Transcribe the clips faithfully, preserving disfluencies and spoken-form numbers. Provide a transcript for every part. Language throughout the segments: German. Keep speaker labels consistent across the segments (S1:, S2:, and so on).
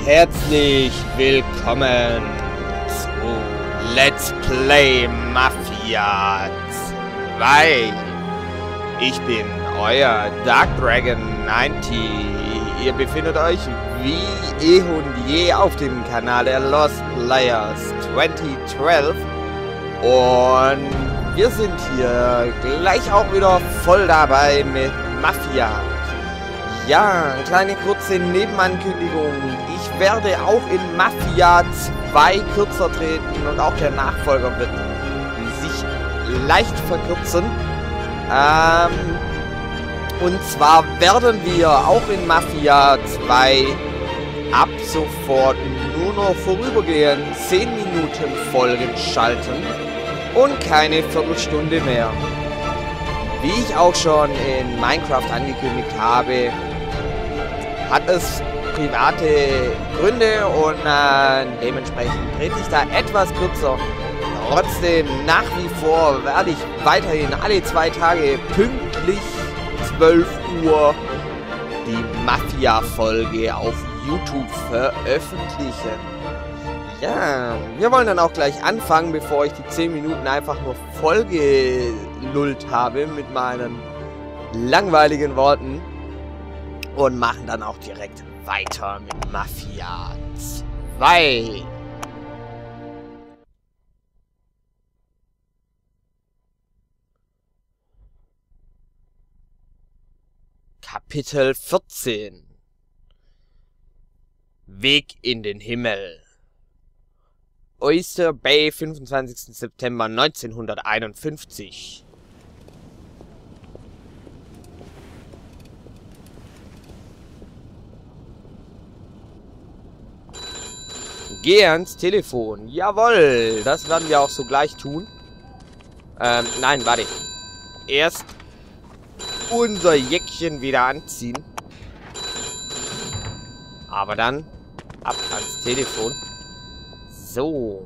S1: Herzlich willkommen zu Let's Play Mafia zwei. Ich bin euer Dark Dragon neunzig. Ihr befindet euch wie eh und je auf dem Kanal der Lost Players zweitausendzwölf. Und wir sind hier gleich auch wieder voll dabei mit Mafia. Ja, eine kleine kurze Nebenankündigung. Ich werde auch in Mafia zwei kürzer treten und auch der Nachfolger wird sich leicht verkürzen. Ähm, und zwar werden wir auch in Mafia zwei ab sofort nur noch vorübergehend zehn Minuten Folgen schalten und keine Viertelstunde mehr. Wie ich auch schon in Minecraft angekündigt habe, hat es private Gründe und äh, dementsprechend trete ich da etwas kürzer. Trotzdem, nach wie vor werde ich weiterhin alle zwei Tage pünktlich zwölf Uhr die Mafia-Folge auf YouTube veröffentlichen. Ja, wir wollen dann auch gleich anfangen, bevor ich die zehn Minuten einfach nur vollgelullt habe mit meinen langweiligen Worten. Und machen dann auch direkt weiter mit Mafia zwei. Kapitel vierzehn. Weg in den Himmel. Oyster Bay, fünfundzwanzigster September neunzehnhunderteinundfünfzig. Geh ans Telefon. Jawohl, das werden wir auch so gleich tun. Ähm, nein, warte. Erst unser Jäckchen wieder anziehen. Aber dann ab ans Telefon. So.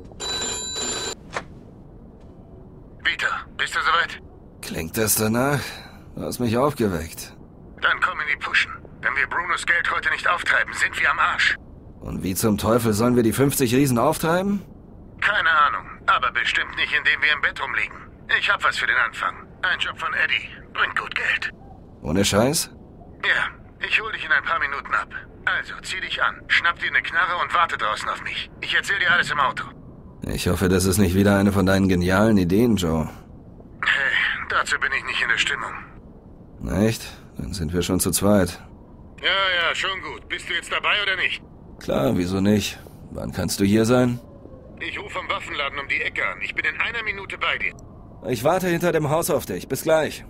S2: Vito, bist du soweit?
S3: Klingt das danach? Du hast mich aufgeweckt.
S2: Dann komm in die Pushen. Wenn wir Brunos Geld heute nicht auftreiben, sind wir am Arsch.
S3: Und wie zum Teufel sollen wir die fünfzig Riesen auftreiben?
S2: Keine Ahnung, aber bestimmt nicht, indem wir im Bett rumliegen. Ich hab was für den Anfang. Ein Job von Eddie. Bringt gut Geld.
S3: Ohne Scheiß?
S2: Ja, ich hol dich in ein paar Minuten ab. Also, zieh dich an, schnapp dir eine Knarre und warte draußen auf mich. Ich erzähl dir alles im Auto.
S3: Ich hoffe, das ist nicht wieder eine von deinen genialen Ideen, Joe.
S2: Hey, dazu bin ich nicht in der Stimmung.
S3: Echt? Dann sind wir schon zu zweit.
S2: Ja, ja, schon gut. Bist du jetzt dabei oder nicht?
S3: Klar, wieso nicht? Wann kannst du hier sein?
S2: Ich rufe am Waffenladen um die Ecke an. Ich bin in einer Minute bei dir.
S3: Ich warte hinter dem Haus auf dich. Bis gleich.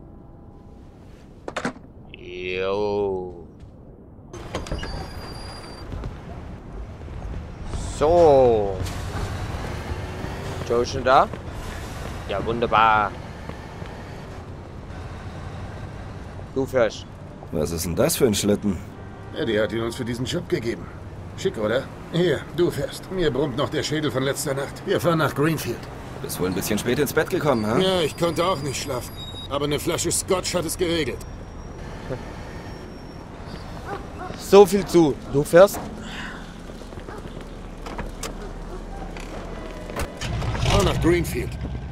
S1: Jo. So. Joe schon da? Ja, wunderbar. Du fährst.
S3: Was ist denn das für ein Schlitten?
S2: Eddie hat ihn uns für diesen Job gegeben. Schick, oder? Hier, du fährst. Mir brummt noch der Schädel von letzter Nacht. Wir fahren nach Greenfield.
S3: Bist wohl ein bisschen spät ins Bett gekommen, ha?
S2: Ja, ich konnte auch nicht schlafen. Aber eine Flasche Scotch hat es geregelt.
S1: So viel zu. Du fährst?
S2: Fahr nach Greenfield.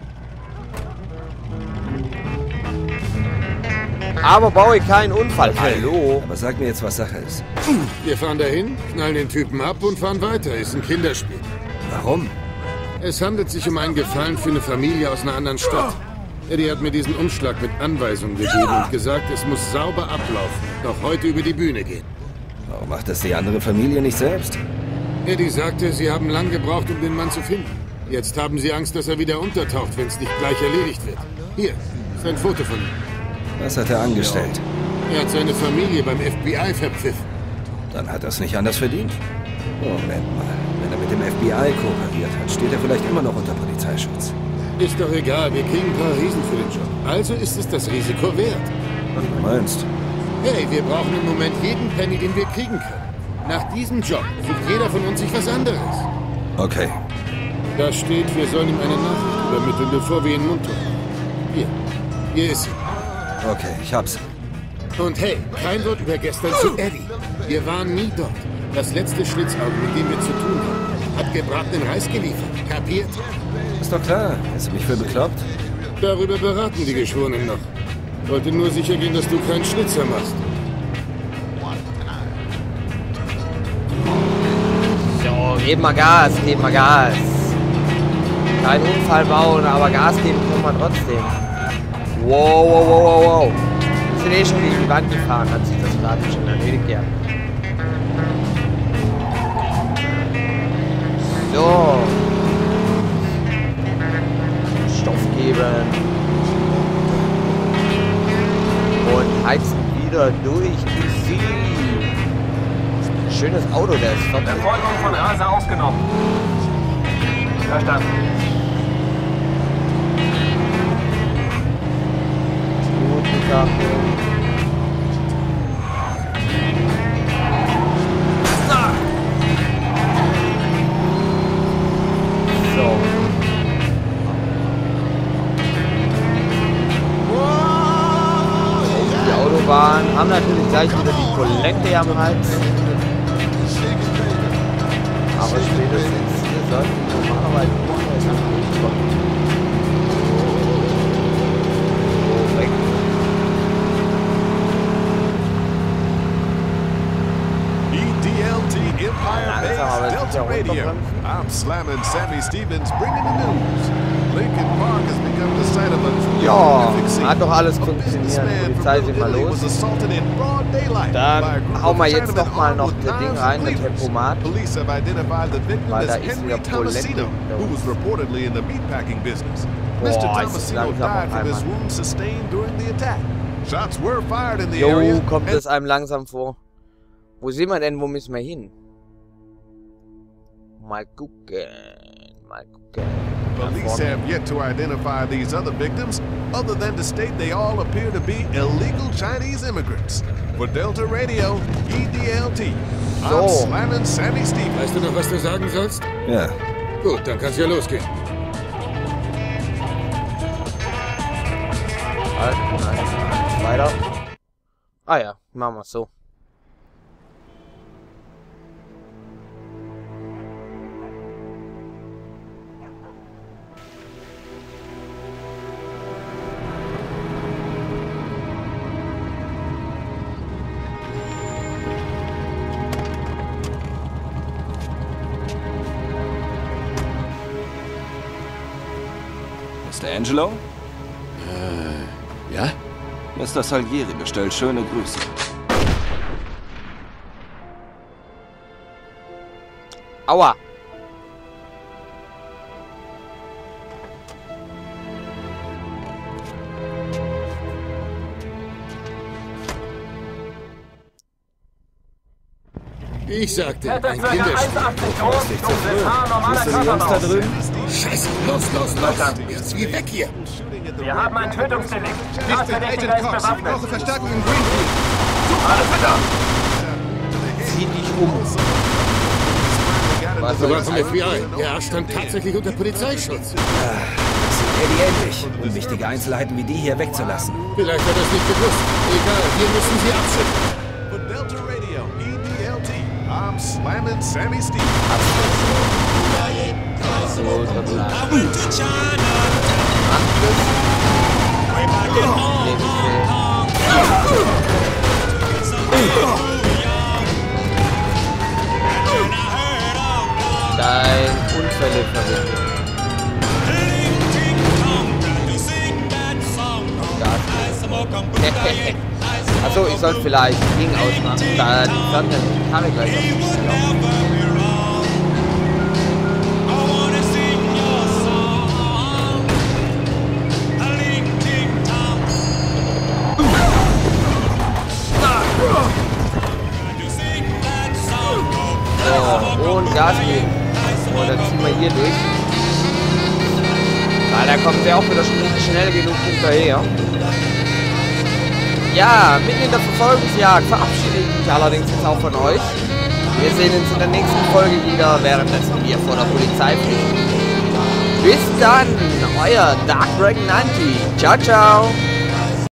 S1: Aber baue keinen Unfall. Hallo.
S3: Aber sag mir jetzt, was Sache ist.
S2: Wir fahren dahin, knallen den Typen ab und fahren weiter. Ist ein Kinderspiel.
S3: Warum?
S2: Es handelt sich um einen Gefallen für eine Familie aus einer anderen Stadt. Eddie hat mir diesen Umschlag mit Anweisungen gegeben und gesagt, es muss sauber ablaufen. Noch heute über die Bühne gehen.
S3: Warum macht das die andere Familie nicht selbst?
S2: Eddie sagte, sie haben lang gebraucht, um den Mann zu finden. Jetzt haben sie Angst, dass er wieder untertaucht, wenn es nicht gleich erledigt wird. Hier ist ein Foto von ihm.
S3: Was hat er angestellt?
S2: Er hat seine Familie beim F B I verpfiffen.
S3: Dann hat er es nicht anders verdient. Moment mal. Wenn er mit dem F B I kooperiert hat, steht er vielleicht immer noch unter Polizeischutz.
S2: Ist doch egal, wir kriegen ein paar Riesen für den Job. Also ist es das Risiko wert.
S3: Was du meinst?
S2: Hey, wir brauchen im Moment jeden Penny, den wir kriegen können. Nach diesem Job sucht jeder von uns sich was anderes.
S3: Okay.
S2: Da steht, wir sollen ihm eine Nachricht übermitteln, bevor wir ihn mundtot machen. Hier, hier ist sie.
S3: Okay, ich hab's.
S2: Und hey, kein Wort über gestern zu Eddie. Wir waren nie dort. Das letzte Schlitzauge, mit dem wir zu tun haben, hat gebratenen Reis geliefert. Kapiert?
S3: Ist doch klar. Hältst du mich für bekloppt?
S2: Darüber beraten die Geschworenen noch. Wollte nur sicher gehen, dass du keinen Schnitzer machst.
S1: So, geben wir Gas, geben wir Gas. Kein Unfall bauen, aber Gas geben können wir trotzdem. Wow, wow, wow, wow, wow. Wir sind eh schon gegen die Wand gefahren, hat sich das gerade schon erledigt, ja. So. Stoff geben. Und heizen wieder durch die See. Schönes Auto, der ist top.
S4: Verfolgung von Raser aufgenommen. Verstanden.
S1: Gute Sache. So. Die Autobahn haben natürlich gleich wieder die Kollekte am Hals. Aber spätestens hier sollten wir normalerweise nicht mehr durchkommen.
S5: E D L T Empire Base Delta Radio. I'm slamming Sammy Stevens, bringing the news. Lincoln Park has become the site of a
S1: Ja, hat doch alles funktioniert. Die Polizei sind mal los. Dann hauen wir jetzt doch mal noch das Ding rein, das Tempomat. Weil da ist wieder Polente. Boah, ist das langsam auf einmal. Jo, kommt es einem langsam vor. Wo sind wir denn? Wo müssen wir hin? Mal gucken. Mal gucken.
S5: Police have yet to identify these other victims, other than to state they all appear to be illegal Chinese immigrants. For Delta Radio, E D L T, I'm
S1: So.
S5: slamming Sammy Stevens.
S2: Weißt du noch, was du sagen sollst?
S3: Ja.
S2: Gut, dann kann's ja losgehen.
S1: Halt, nein, weiter. Ah ja, machen wir es so.
S3: Mister Angelo?
S2: Äh, ja?
S3: Mister Salieri bestellt schöne Grüße.
S1: Aua!
S2: Ich sagte,
S4: Hätte
S2: ein
S4: circa
S2: Kinderspiel.
S4: eins Komma achtzig groß, dunkles Haar, normaler Körperbau.
S2: Scheiße, los, los, los! Jetzt geh weg hier!
S4: Wir haben ein Tötungsdelikt. Tatverdächtiger ist bewaffnet.
S2: Verstärkung in Greenfield!
S4: Alles bitte!
S1: Zieh dich um. Was soll
S2: Sogar
S1: das
S2: vom F B I.
S1: heißen?
S2: Der Arsch stand tatsächlich unter Polizeischutz.
S3: Das sind Eddie endlich, um wichtige Einzelheiten wie die hier wegzulassen.
S2: Vielleicht hat er es nicht gewusst. Egal, wir müssen sie abschütteln.
S5: For Delta Radio, E D L T, I'm slamming Sammy Stevens.
S1: So, da bleibt. Dein Unfälle verrichten. Achso, ich sollte vielleicht Ding ausmachen. Dann fährt der Karre gleich auf. So, und Gas geben. So, dann ziehen wir hier durch. Weil da kommen sie auch wieder schnell, schnell genug hinterher. Ja, mitten in der Verfolgungsjagd verabschiede ich mich allerdings jetzt auch von euch. Wir sehen uns in der nächsten Folge wieder, währenddessen wir vor der Polizei fliegen. Bis dann, euer Dark Dragon neunzig. Ciao, ciao.